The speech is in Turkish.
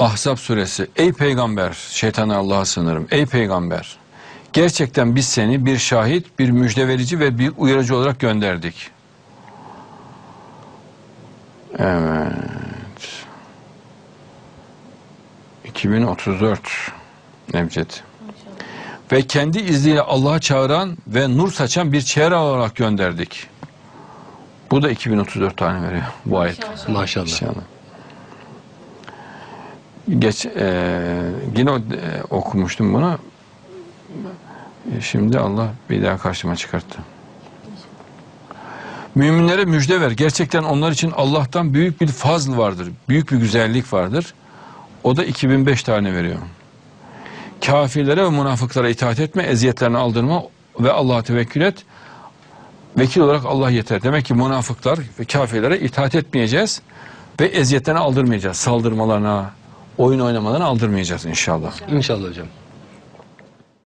Ahzab suresi. Ey peygamber, şeytana Allah'a sığınırım. Ey peygamber, gerçekten biz seni bir şahit, bir müjde verici ve bir uyarıcı olarak gönderdik. Evet. 2034 Nebced. Ve kendi izniyle Allah'a çağıran ve nur saçan bir çehre olarak gönderdik. Bu da 2034 tane veriyor bu ayet. Maşallah. İnşallah. Yine okumuştum bunu. Şimdi Allah bir daha karşıma çıkarttı. Müminlere müjde ver. Gerçekten onlar için Allah'tan büyük bir fazl vardır. Büyük bir güzellik vardır. O da 2005 tane veriyor. Kafirlere ve münafıklara itaat etme, eziyetlerini aldırma ve Allah'a tevekkül et. Vekil olarak Allah yeter. Demek ki münafıklar ve kafirlere itaat etmeyeceğiz ve eziyetlerini aldırmayacağız. Saldırmalarına, oyun oynamalarına aldırmayacağız inşallah. İnşallah hocam.